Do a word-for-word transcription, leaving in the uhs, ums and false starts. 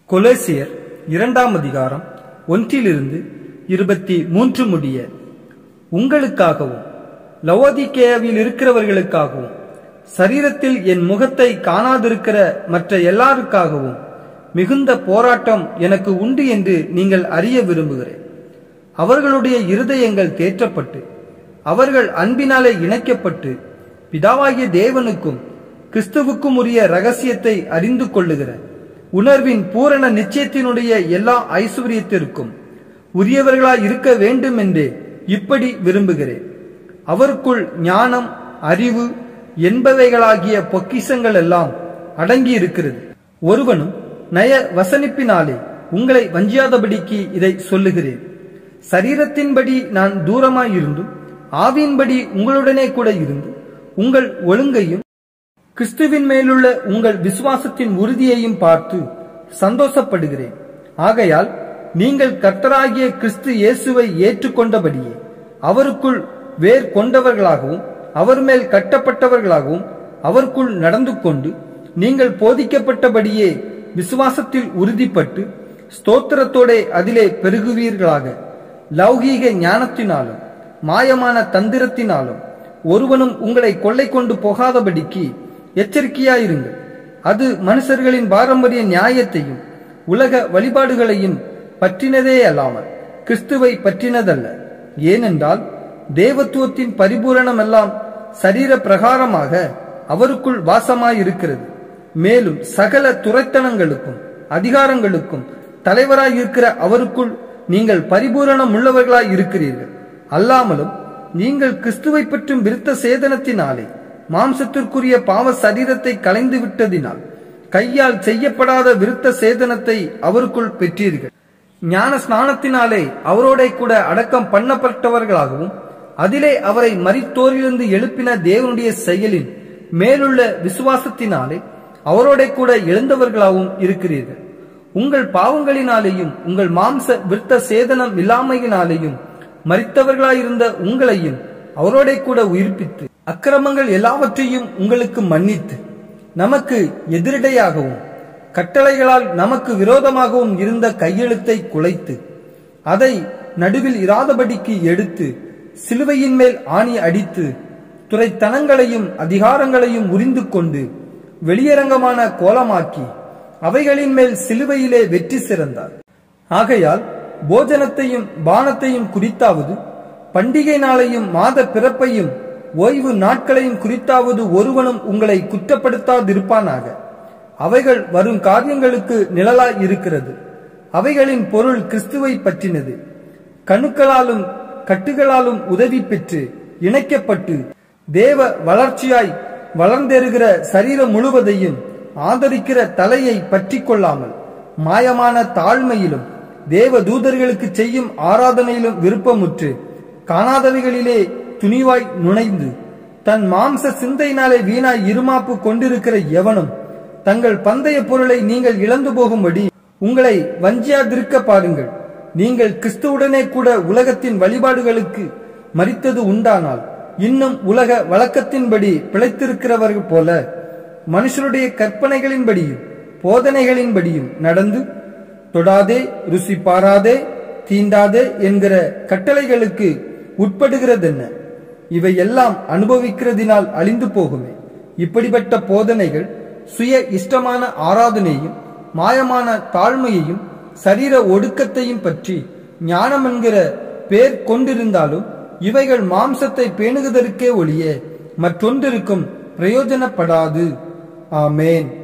கொலோசியர் இரண்டாம் அதிகாரம் ஒன்றிலிருந்து இருபத்தி மூன்று முடிய. உங்களுக்காகவும் லவோதிக்கேயாவில் இருக்கிறவர்களுக்காகவும் சரீரத்தில் என் முகத்தை காணாதிருக்கிற மற்ற எல்லாருக்காகவும் மிகுந்த போராட்டம் எனக்கு உண்டு என்று நீங்கள் அறிய விரும்புகிறேன். அவர்களுடைய இருதயங்கள் தேற்றப்பட்டு அவர்கள் அன்பினாலே இணைக்கப்பட்டு பிதாவாகிய தேவனுக்கும் கிறிஸ்துவுக்கும் உரிய ரகசியத்தை அறிந்து கொள்ளுகிற உணர்வின் பூரண நிச்சயத்தினுடைய எல்லா ஐஸ்வர்யத்திற்கும் உரியவர்களாய் இருக்க வேண்டும் என்றே இப்படி விரும்புகிறேன். அவருக்குள் ஞானம், அறிவு என்பவைகளாகிய பொக்கிஷங்கள் எல்லாம் அடங்கி இருக்கிறது. ஒருவனும் நய வசனிப்பினாலே உங்களை வஞ்சியாதபடிக்கு இதை சொல்லுகிறேன். சரீரத்தின்படி நான் தூரமாயிருந்தும் ஆவியின்படி உங்களுடனே கூட இருந்து உங்கள் ஒழுங்கையும் கிறிஸ்துவின் மேலுள்ள உங்கள் விசுவாசத்தின் உறுதியையும் பார்த்து சந்தோஷப்படுகிறேன். ஆகையால் நீங்கள் கர்த்தராகிய கிறிஸ்து இயேசுவை ஏற்றுக்கொண்டபடியே அவருக்குள் வேர் கொண்டவர்களாகவும் அவர் மேல் கட்டப்பட்டவர்களாகவும் அவருக்குள் நடந்து கொண்டு நீங்கள் போதிக்கப்பட்டபடியே விசுவாசத்தில் உறுதிப்பட்டு ஸ்தோத்திரத்தோட அதிலே பெருகுவீர்களாக. லௌகீக ஞானத்தினாலும் மாயமான தந்திரத்தினாலும் ஒருவனும் உங்களை கொள்ளை கொண்டு போகாதபடிக்கு எச்சரிக்கையாயிருங்கள். அது மனுஷர்களின் பாரம்பரிய நியாயத்தையும் உலக வழிபாடுகளையும் பற்றினதே அல்லாமல் கிறிஸ்துவை பற்றினதல்ல. ஏனென்றால் தேவத்துவத்தின் பரிபூரணம் எல்லாம் சரீர பிரகாரமாக அவருக்குள் வாசமாயிருக்கிறது. மேலும் சகல துரைத்தனங்களுக்கும் அதிகாரங்களுக்கும் தலைவராயிருக்கிற அவருக்குள் நீங்கள் பரிபூரணம் உள்ளவர்களாய் இருக்கிறீர்கள். அல்லாமலும் நீங்கள் கிறிஸ்துவை பற்றும் விருத்த சேதனத்தினாலே மாம்சத்திற்குரிய பாவ சரீரத்தை களைந்து விட்டதினால் கையால் செய்யப்படாத விருத்த சேதனத்தை அவருக்குள் பெற்றீர்கள். ஞான ஸ்நானத்தினாலே அவரோட கூட அடக்கம் பண்ணப்பட்டவர்களாகவும் அதிலே அவரை மரித்தோரிலிருந்து எழுப்பின தேவனுடைய செயலின் மேலுள்ள விசுவாசத்தினாலே அவரோட கூட எழுந்தவர்களாகவும் இருக்கிறீர்கள். உங்கள் பாவங்களினாலேயும் உங்கள் மாம்ச விருத்த சேதனம் இல்லாமையினாலேயும் மரித்தவர்களாயிருந்த உங்களையும் அவரோட கூட உயிர்ப்பித்து அக்கிரமங்கள் எல்லாவற்றையும் உங்களுக்கு மன்னித்து நமக்கு எதிரடையாகவும் கட்டளைகளால் நமக்கு விரோதமாகவும் இருந்த கையெழுத்தை குலைத்து அதை நடுவில் இராதபடிக்கு எடுத்து சிலுவையின் மேல் ஆணி அடித்து துரைத்தனங்களையும் அதிகாரங்களையும் உரிந்து கொண்டு வெளியரங்கமான கோலமாக்கி அவைகளின் மேல் சிலுவையிலே வெற்றி சிறந்தார். ஆகையால் போஜனத்தையும் பானத்தையும் குறித்தாவது பண்டிகை நாளையும் மாத பிறப்பையும் ஓய்வு நாட்களையும் குறித்தாவது ஒருவனும் உங்களை குற்றப்படுத்தாதிருப்பானாக. அவைகள் வரும் காரியங்களுக்கு நிழலாய் இருக்கிறது. அவைகளின் பொருள் கிறிஸ்துவை பற்றினது. கணுக்களாலும் கட்டுகளாலும் உதவி பெற்று இணைக்கப்பட்டு தேவ வளர்ச்சியாய் வளர்ந்தெறுகிற சரீரம் முழுவதையும் ஆதரிக்கிற தலையை பற்றி கொள்ளாமல் மாயமான தாழ்மையிலும் தேவ தூதர்களுக்கு செய்யும் ஆராதனையிலும் விருப்பமுற்று காணாதவைகளிலே துணிவாய் நுழைந்து தன் மாம்ச சிந்தையினாலே வீணாய் இருமாப்பு கொண்டிருக்கிற எவனும் தங்கள் பந்தய பொருளை நீங்கள் இழந்து போகும்படி உங்களை வஞ்சியாதிருக்க பாருங்கள். நீங்கள் கிறிஸ்துவுடனே கூட உலகத்தின் வழிபாடுகளுக்கு மரித்தது உண்டானால் இன்னும் உலக வழக்கத்தின்படி பிழைத்திருக்கிறவர்கள் போல மனுஷருடைய கற்பனைகளின்படியும் போதனைகளின்படியும் நடந்து தொடாதே, ருசி பாராதே, தீண்டாதே என்கிற கட்டளைகளுக்கு உட்படுகிறதென்ன? இவை எல்லாம் அனுபவிக்கிறதினால் அழிந்து போகுமே. இப்படிப்பட்ட போதனைகள் சுய இஷ்டமான ஆராதனையும் மாயமான தாழ்மையையும் சரீர ஒடுக்கத்தையும் பற்றி ஞானம் என்கிற பேர் கொண்டிருந்தாலும் இவைகள் மாம்சத்தை பேணுவதற்கே ஒழிய மற்றொன்றிற்கும் பிரயோஜனப்படாது. ஆமேன்.